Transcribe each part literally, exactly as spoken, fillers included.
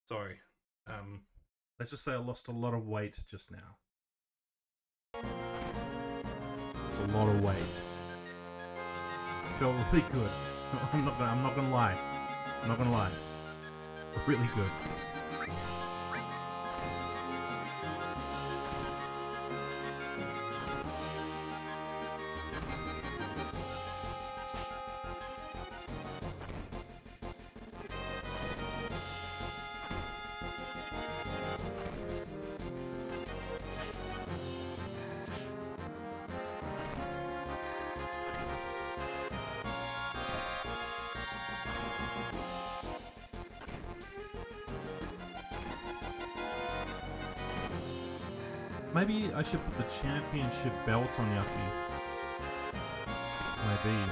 Sorry. Um, let's just say I lost a lot of weight just now. It's a lot of weight. It felt really good. I'm not gonna. I'm not gonna lie. I'm not gonna lie. Really good. Maybe I should put the championship belt on Yuffie. Maybe.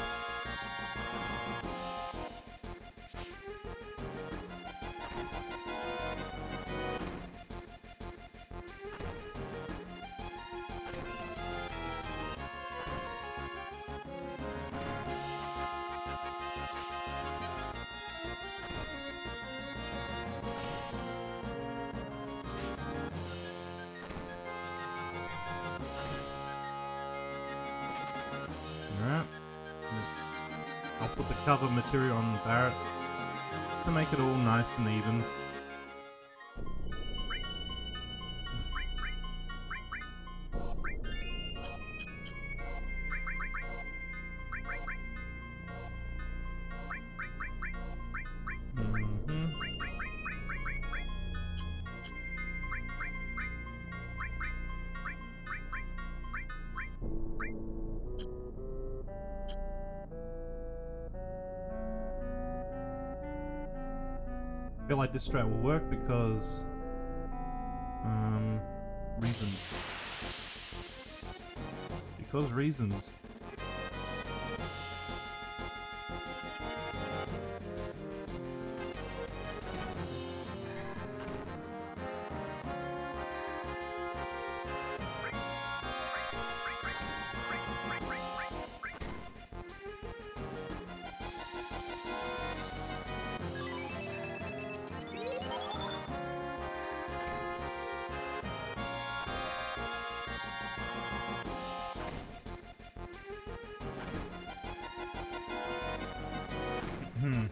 Alright, I'll put the cover material on Barret just to make it all nice and even. Mm-hmm. I feel like this strat will work because um reasons. Because reasons. Hmm.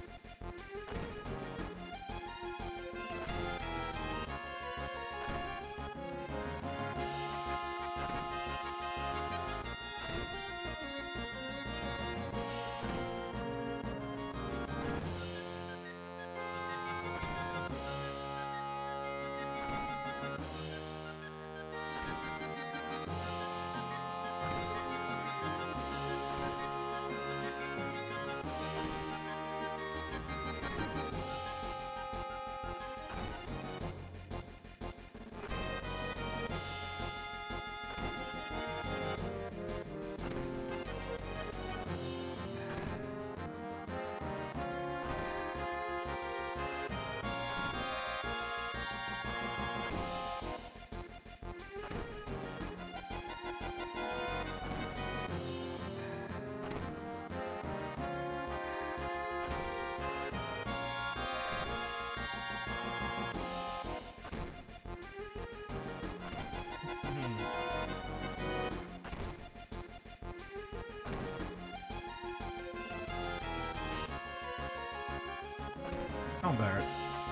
Come on, Barret.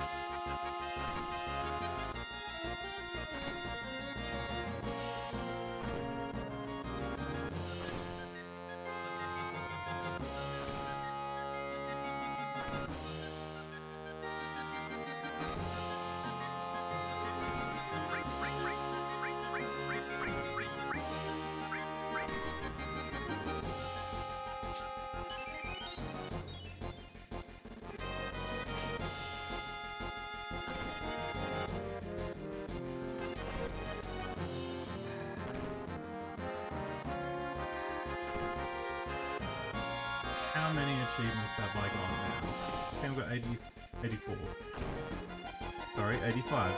How many achievements have I got now? I think I've got eighty, eighty-four. Sorry, eighty-five.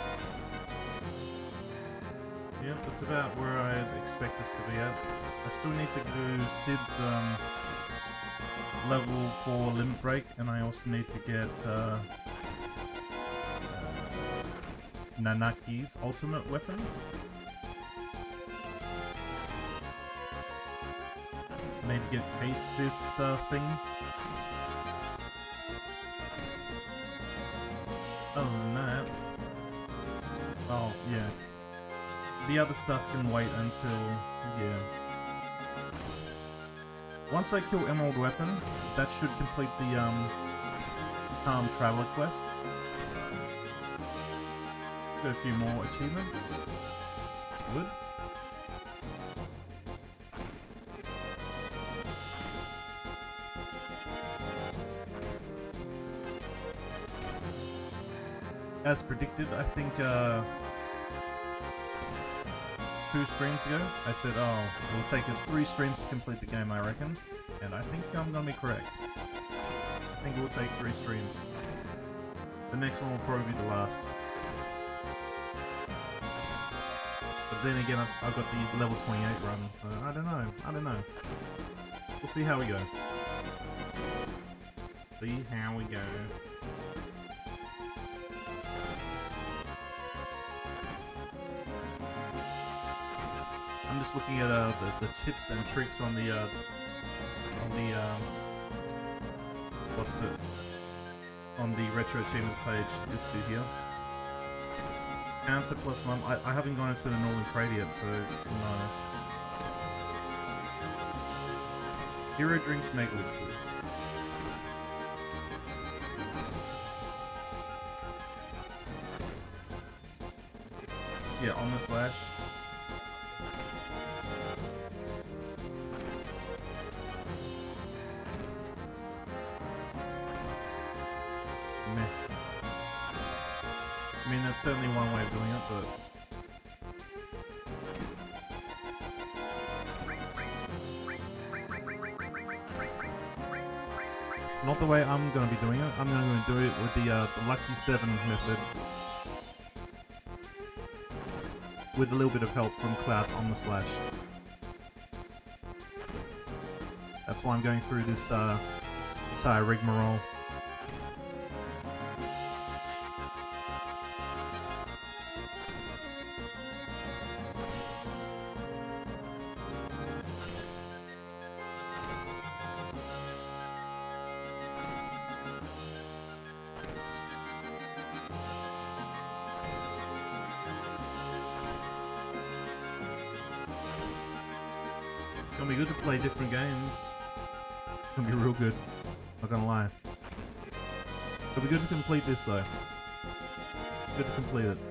Yep, that's about where I'd expect us to be at. I still need to do Sid's um, level four limit break, and I also need to get uh, uh, Nanaki's ultimate weapon. Maybe get Kate Sith's uh, thing. Other than that... Oh, yeah. The other stuff can wait until... yeah. Once I kill Emerald Weapon, that should complete the, um... Calm Traveler quest. Got a few more achievements. It's good. As predicted, I think, uh... two streams ago, I said, oh, it will take us three streams to complete the game, I reckon. And I think I'm gonna be correct. I think it will take three streams. The next one will probably be the last. But then again, I've, I've got the level twenty-eight run, so I don't know. I don't know. We'll see how we go. See how we go. I'm just looking at uh, the, the tips and tricks on the, uh, on the, um, what's it, on the Retro Achievements page, this bit here. Answer plus one, I, I haven't gone into the Northern Trade yet, so no. Hero drinks Megalitzes. Yeah, on the slash. I mean, that's certainly one way of doing it, but... not the way I'm going to be doing it. I'm going to do it with the, uh, the Lucky seven method. With a little bit of help from Clouds on the slash. That's why I'm going through this uh, entire rigmarole. It's gonna be good to play different games. It's gonna be real good. Not gonna lie. It'll be good to complete this though. Good to complete it.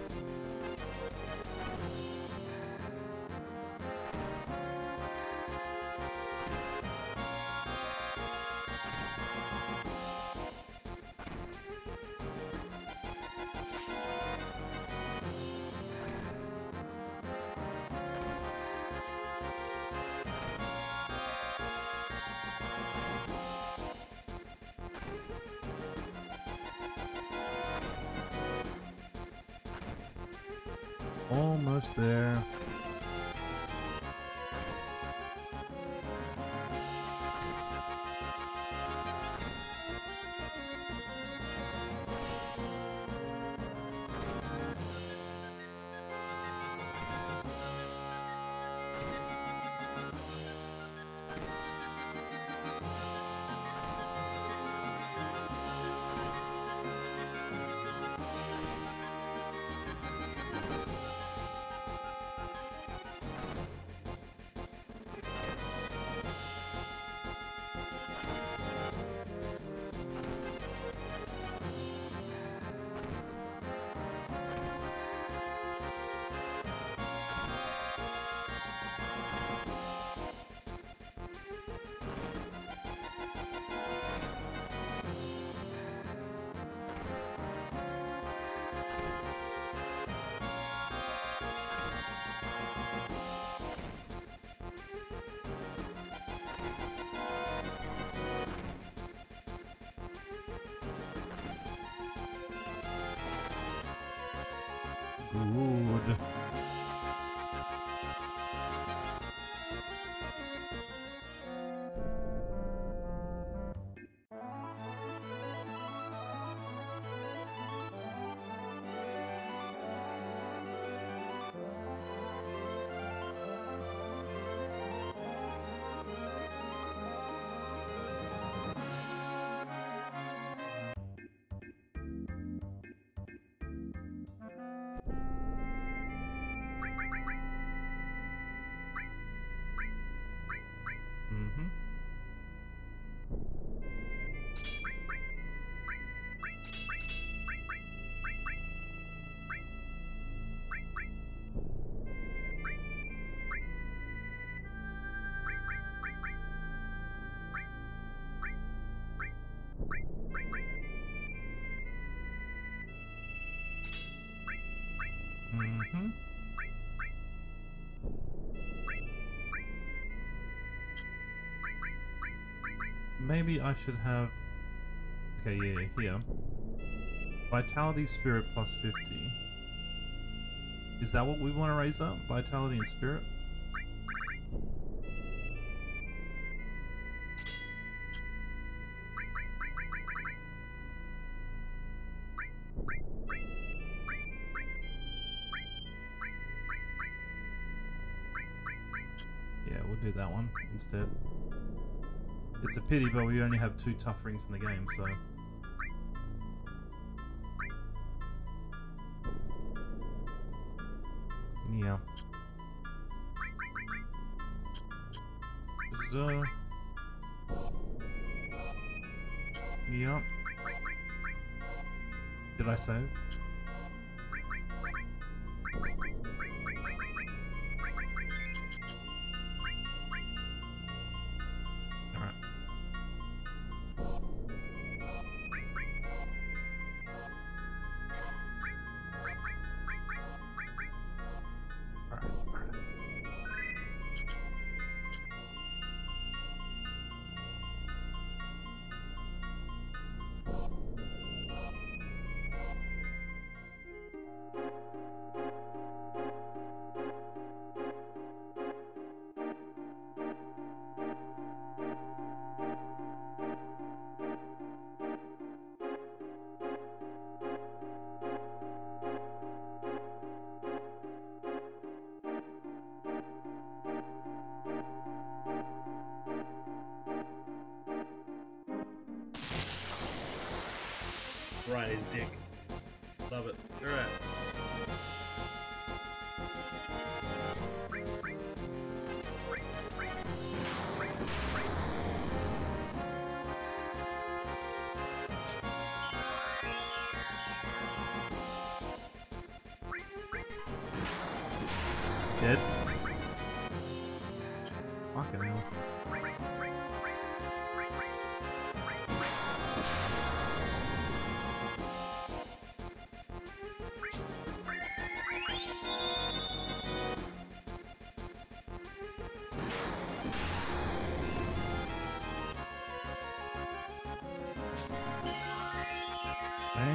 Almost there. Good. Mm-hmm. Maybe I should have... Okay, yeah, here. Vitality, Spirit plus fifty. Is that what we want to raise up? Vitality and Spirit? Yeah, we'll do that one instead. It's a pity, but we only have two tough rings in the game, so... Yeah. Uh, yeah. Did I save? Alright. Alright, alright. Right, his dick. Love it. Alright. Dead. Fucking hell. Okay.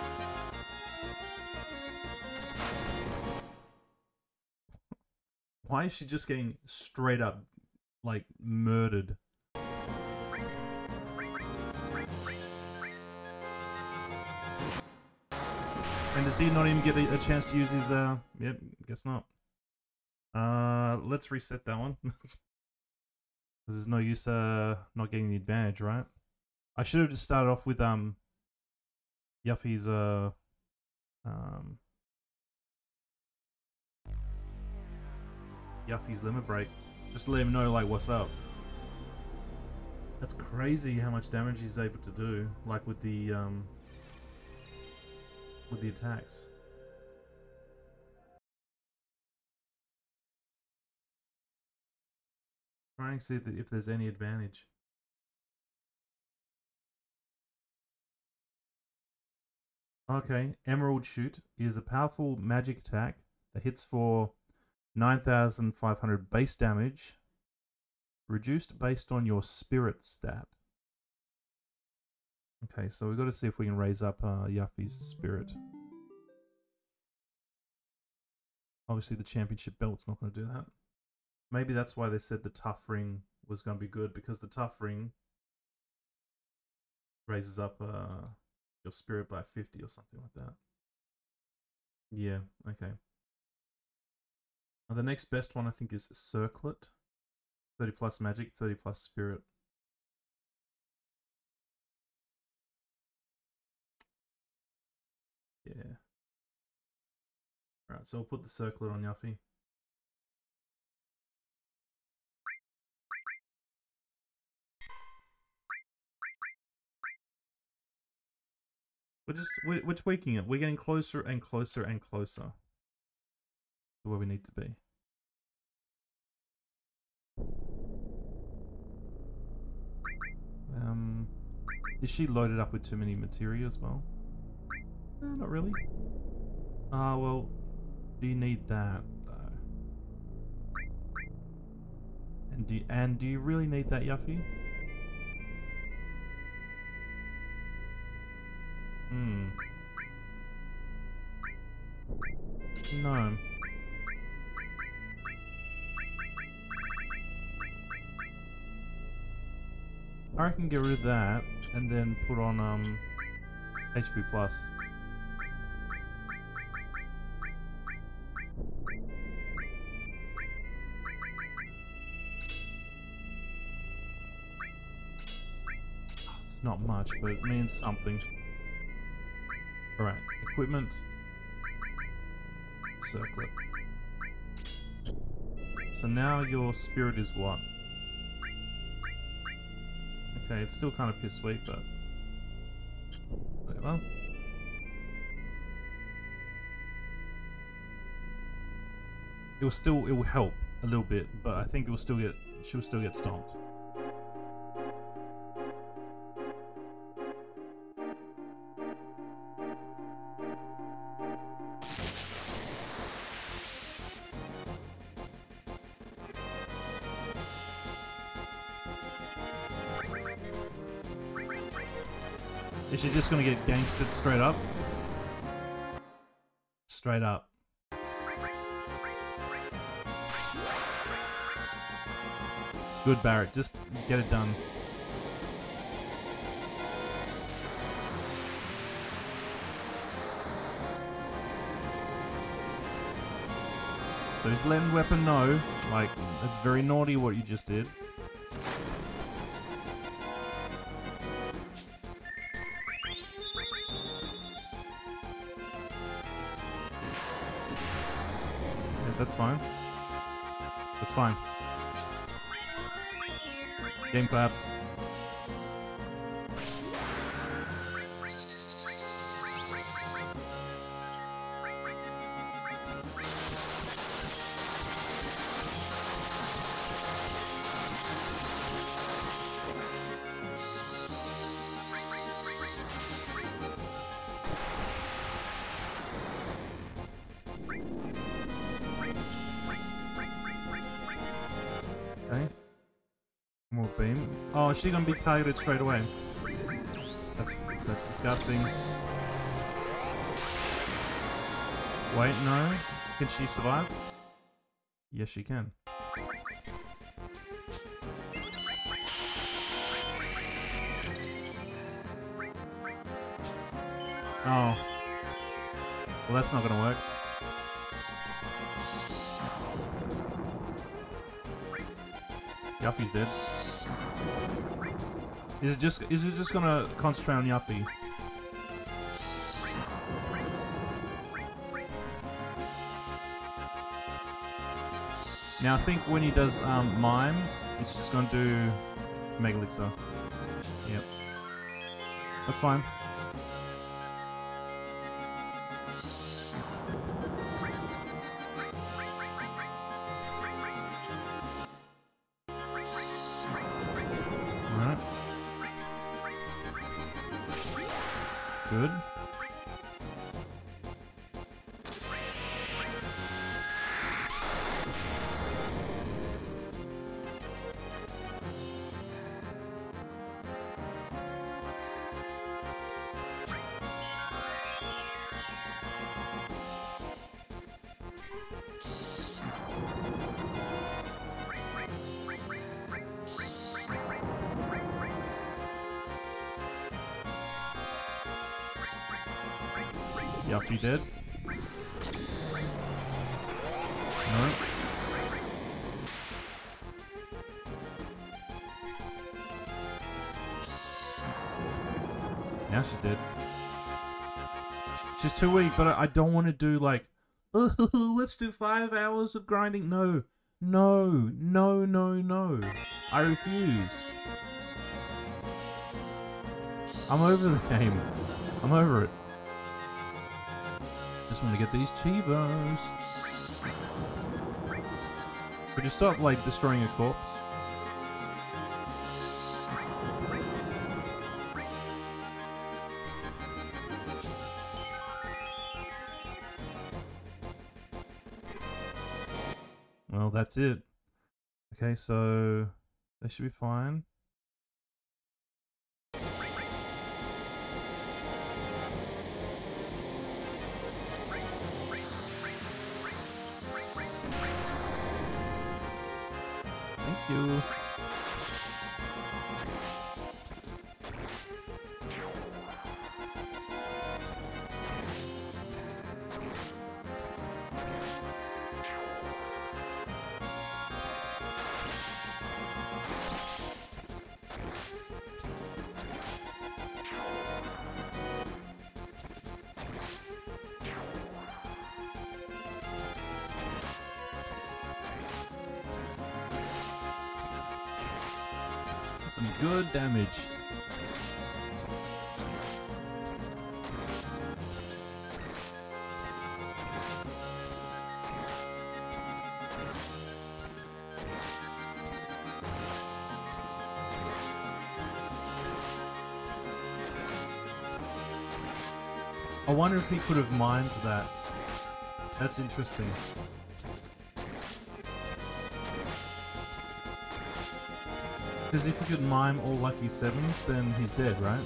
Why is she just getting straight up, like, murdered? And does he not even get a, a chance to use his, uh, yep, guess not. Uh, let's reset that one. There's no use, uh, not getting the advantage, right? I should have just started off with, um, Yuffie's, uh, um... Yuffie's limit break. Just to let him know, like, what's up. That's crazy how much damage he's able to do, like with the, um... with the attacks. Trying to see if there's any advantage. Okay, Emerald Shoot is a powerful magic attack that hits for nine thousand five hundred base damage, reduced based on your spirit stat. Okay, so we've got to see if we can raise up uh, Yuffie's spirit. Obviously the championship belt's not going to do that. Maybe that's why they said the tough ring was going to be good, because the tough ring raises up uh, your spirit by fifty or something like that. Yeah, okay. Now the next best one I think is Circlet. thirty plus magic, thirty plus spirit. Yeah. Alright, so we'll put the Circlet on Yuffie. We're just, we're, we're tweaking it. We're getting closer and closer and closer to where we need to be. Um, is she loaded up with too many materia as well? Uh, not really. Ah, uh, well, Do you need that though? And do you, and do you really need that, Yuffie? Hmm. No. I reckon get rid of that and then put on um H P plus. Oh, it's not much, but it means something. Alright, equipment. Circlet. So now your spirit is what? Okay, it's still kind of piss weak, but whatever. It will still it will help a little bit, but I think it will still get she'll still get stomped. Is she just gonna get gangstered straight up? Straight up. Good, Barrett. Just get it done. So he's letting Weapon know, like, it's very naughty what you just did. That's fine. That's fine. Game clap. Okay. More beam. Oh, is she gonna be targeted straight away? That's that's disgusting. Wait, no. Can she survive? Yes, she can. Oh. Well, that's not gonna work. Yuffie's dead. Is it just is it just gonna concentrate on Yuffie? Now I think when he does um, Mime, it's just gonna do Mega Elixir. Yep. That's fine. Alright. Good. Yuffie dead. No. Now she's dead. She's too weak, but I, I don't want to do like, oh, let's do five hours of grinding. No, no, no, no, no. I refuse. I'm over the game. I'm over it. Just want to get these Chivos. Could you stop, like, destroying a corpse? Well, that's it. Okay, so they should be fine. Thank you. Some good damage. I wonder if he could have mimed that. That's interesting. Because if you could mime all lucky sevens, then he's dead, right?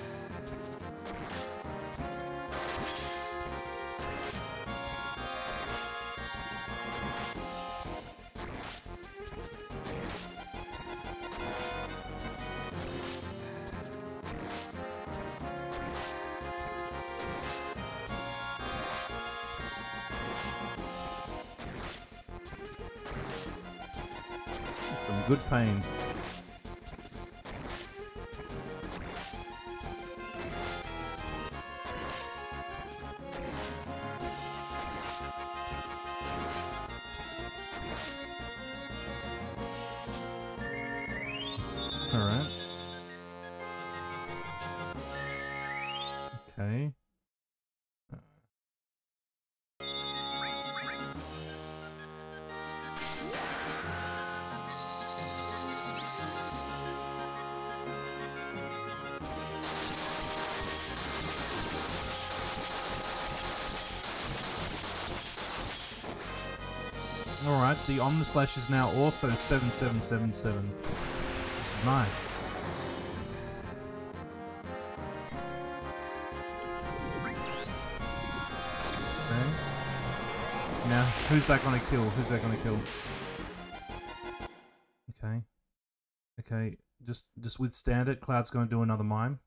Some good pain. Alright. Okay. Alright, the Omnislash is now also seven seven seven seven, which is nice. Okay. Now, who's that gonna kill? Who's that gonna kill? Okay. Okay, just just withstand it. Cloud's gonna do another mime.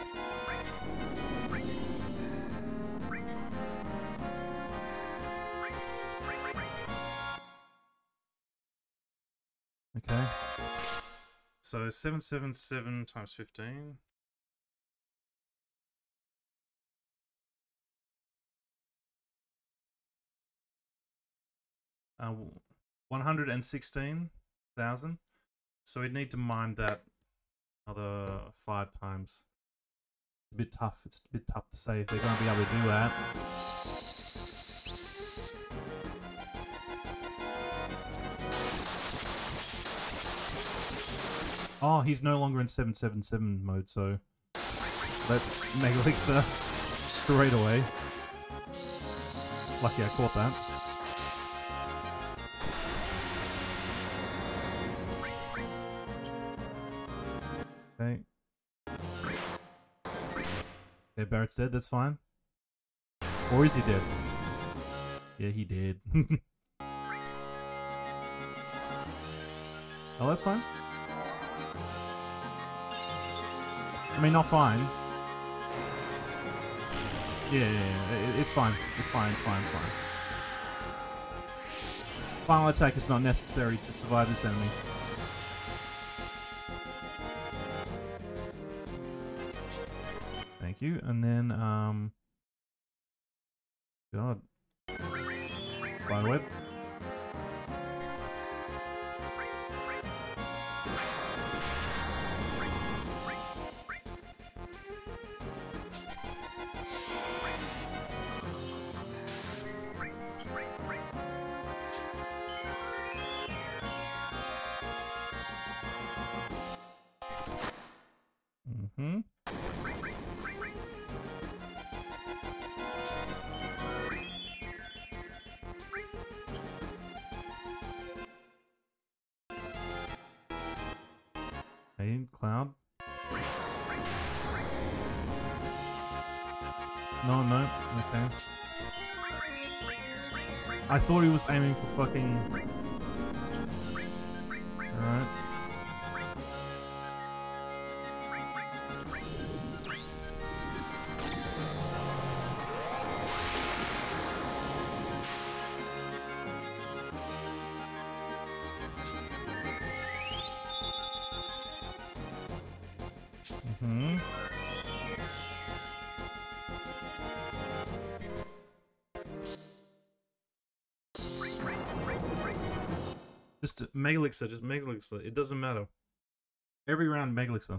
Okay. So seven seven seven times fifteen. Uh, one hundred sixteen thousand. So we'd need to mime that another five times. It's a bit tough. It's a bit tough to say if they're going to be able to do that. Oh, he's no longer in seven seven seven mode, so let's Mega Elixir straight away. Lucky I caught that. Okay. Okay, Barrett's dead, that's fine. Or is he dead? Yeah, he did. Oh, that's fine. I mean, not fine. Yeah, yeah, yeah. It's fine. It's fine, it's fine, it's fine. Final attack is not necessary to survive this enemy. Thank you. And then, um... God. Spiderweb. Mm-hmm. Okay, Cloud. No, no. Okay. I thought he was aiming for fucking... Alright. Mm-hmm. Just Mega Elixir, just Mega Elixir. It doesn't matter. Every round, Mega Elixir.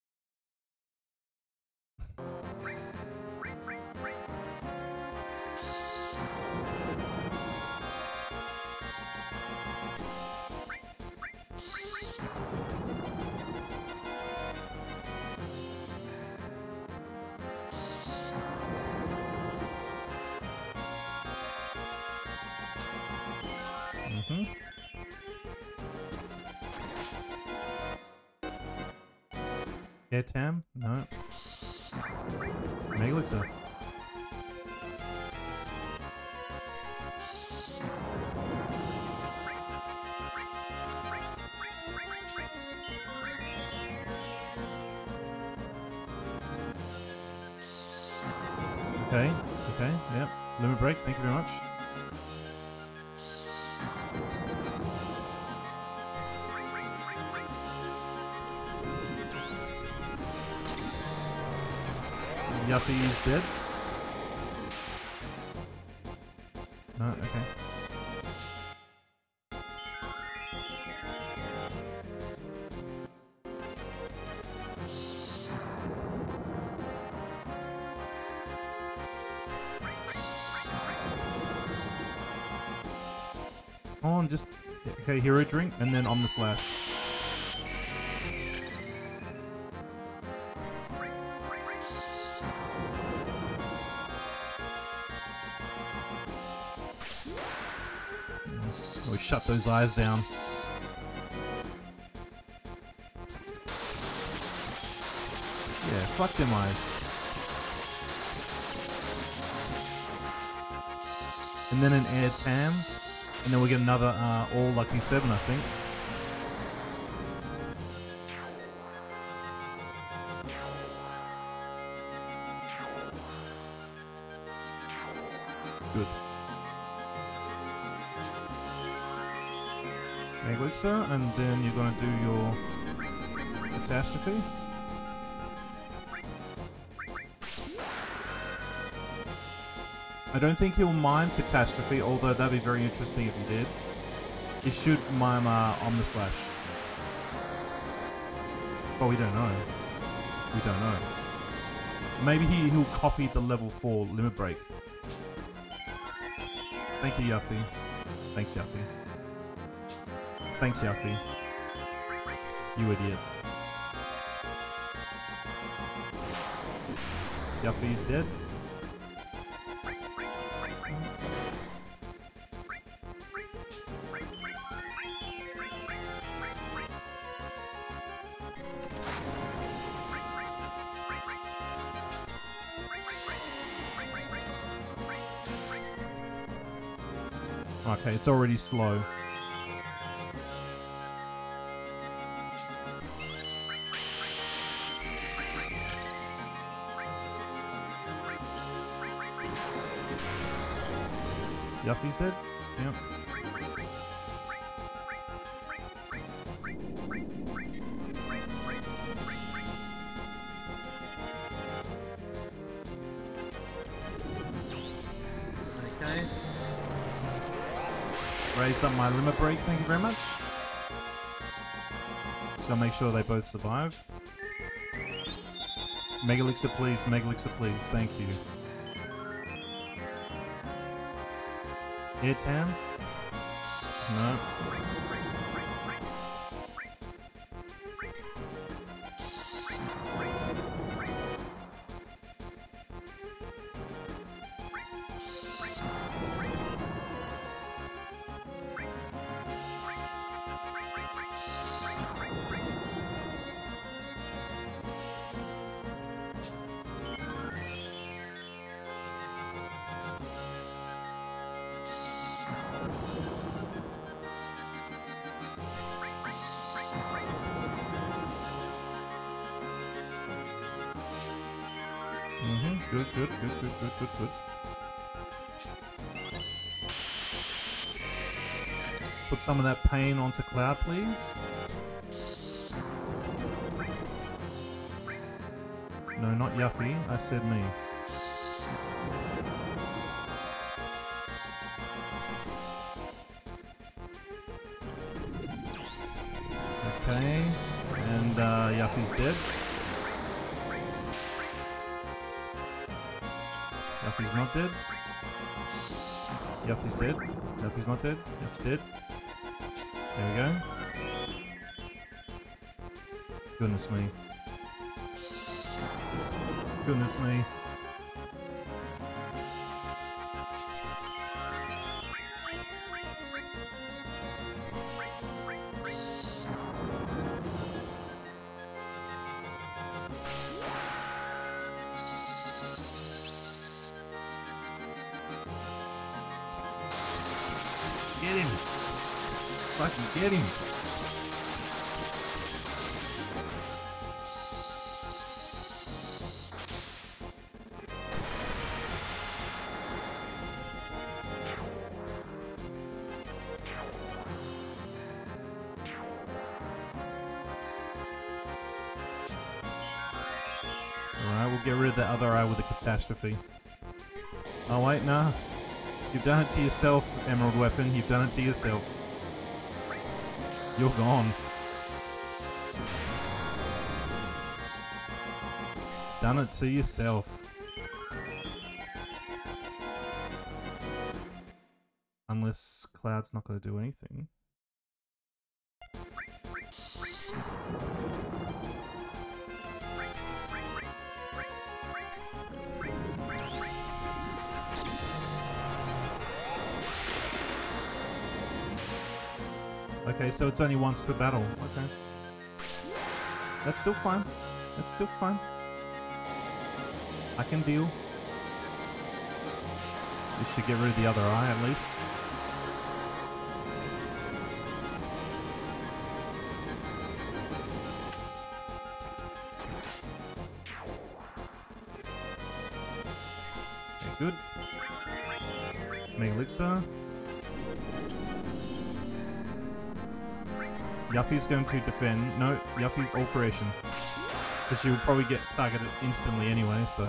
Mm-hmm. Yeah, Tam? No. Mega Elixir. Okay, okay, yep. Limit break, thank you very much. Yuppie is dead. No, okay. Come on, just... Okay, Hero Drink, and then on the slash. Oh, shut those eyes down. Yeah, fuck them eyes. And then an Air Tam. And then we get another uh, All Lucky seven, I think. Good. Mega Elixir, and then you're gonna do your Catastrophe. I don't think he'll mind Catastrophe, although that'd be very interesting if he did. He should mime uh, on the slash. But we don't know. We don't know. Maybe he, he'll copy the level four limit break. Thank you, Yuffie. Thanks, Yuffie. Thanks, Yuffie. You idiot. Yuffie's dead. Okay, it's already slow. Yuffie's dead? Yep. Okay. Raise up my limit break, thank you very much. Just gotta make sure they both survive. Mega Elixir please, Mega Elixir please, thank you. Air Tam? No. Good, good, good, good, good, good, good. Put some of that pain onto Cloud, please. No, not Yuffie. I said me. Okay. And uh, Yuffie's dead. Yuffie's not dead. Yuffie's dead. Yuffie's not dead. Yuffie's dead. There we go. Goodness me. Goodness me. Get him! Fucking get him! Alright, we'll get rid of the other eye with a catastrophe. Oh wait, nah. You've done it to yourself, Emerald Weapon. You've done it to yourself. You're gone. Done it to yourself. Unless Cloud's not going to do anything. Okay, so it's only once per battle. Okay. That's still fine. That's still fine. I can deal. This should get rid of the other eye at least. Okay, good. Mega Elixir. Yuffie's going to defend. No, Yuffie's all creation. Because she will probably get targeted instantly anyway, so...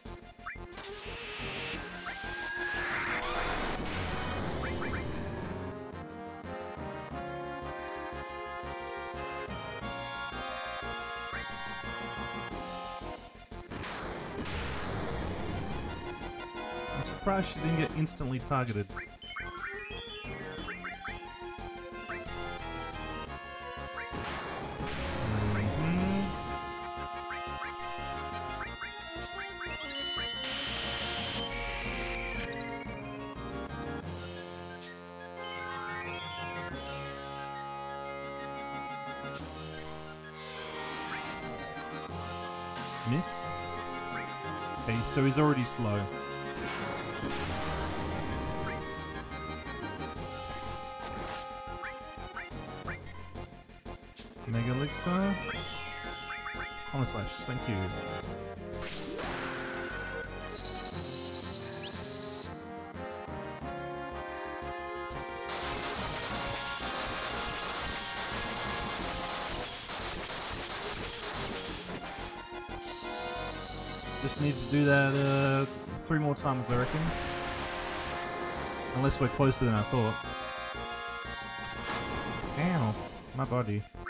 I'm surprised she didn't get instantly targeted. Miss. Okay, so he's already slow. Mega Elixir. Honor Slash, thank you. Just need to do that uh, three more times, I reckon. Unless we're closer than I thought. Ow, my body.